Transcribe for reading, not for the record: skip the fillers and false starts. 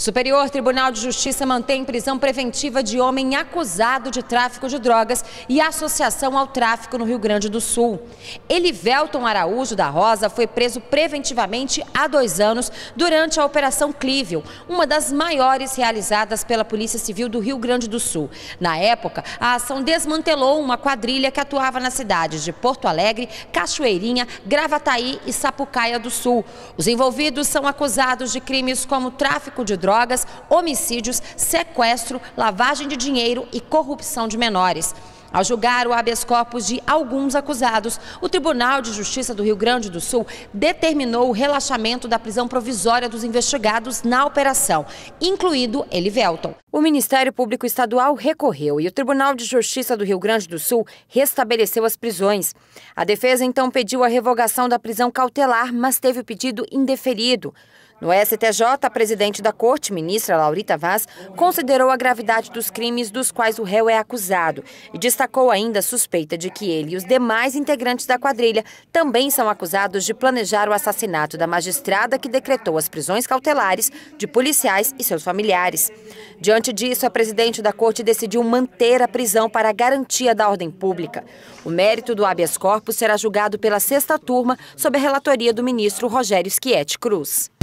Superior Tribunal de Justiça mantém prisão preventiva de homem acusado de tráfico de drogas e associação ao tráfico no Rio Grande do Sul. Elivelton Araújo da Rosa foi preso preventivamente há 2 anos durante a Operação Clívio, uma das maiores realizadas pela Polícia Civil do Rio Grande do Sul. Na época, a ação desmantelou uma quadrilha que atuava nas cidades de Porto Alegre, Cachoeirinha, Gravataí e Sapucaia do Sul. Os envolvidos são acusados de crimes como tráfico de drogas, homicídios, sequestro, lavagem de dinheiro e corrupção de menores. Ao julgar o habeas corpus de alguns acusados, o Tribunal de Justiça do Rio Grande do Sul determinou o relaxamento da prisão provisória dos investigados na operação, incluído Elivelton. O Ministério Público Estadual recorreu e o Tribunal de Justiça do Rio Grande do Sul restabeleceu as prisões. A defesa então pediu a revogação da prisão cautelar, mas teve o pedido indeferido. No STJ, a presidente da Corte, ministra Laurita Vaz, considerou a gravidade dos crimes dos quais o réu é acusado e destacou ainda a suspeita de que ele e os demais integrantes da quadrilha também são acusados de planejar o assassinato da magistrada que decretou as prisões cautelares de policiais e seus familiares. Diante disso, a presidente da Corte decidiu manter a prisão para a garantia da ordem pública. O mérito do habeas corpus será julgado pela 6ª turma sob a relatoria do ministro Rogério Schietti Cruz.